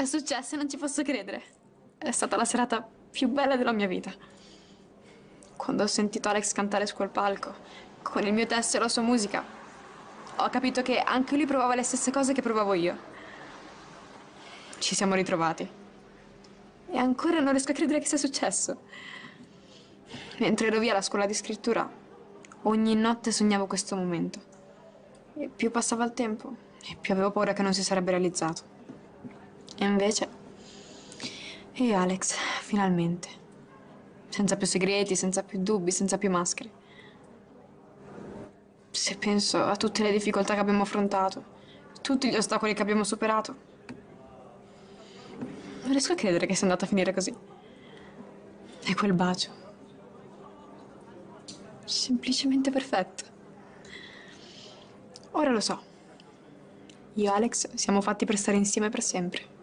successo e non ci posso credere. È stata la serata più bella della mia vita. Quando ho sentito Alex cantare su quel palco, con il mio testo e la sua musica, ho capito che anche lui provava le stesse cose che provavo io. Ci siamo ritrovati. E ancora non riesco a credere che sia successo. Mentre ero via alla scuola di scrittura, ogni notte sognavo questo momento. E più passava il tempo, e più avevo paura che non si sarebbe realizzato. E invece, io e Alex, finalmente. Senza più segreti, senza più dubbi, senza più maschere. Se penso a tutte le difficoltà che abbiamo affrontato, tutti gli ostacoli che abbiamo superato, non riesco a credere che sia andata a finire così. E quel bacio. Semplicemente perfetto. Ora lo so. Io e Alex siamo fatti per stare insieme per sempre.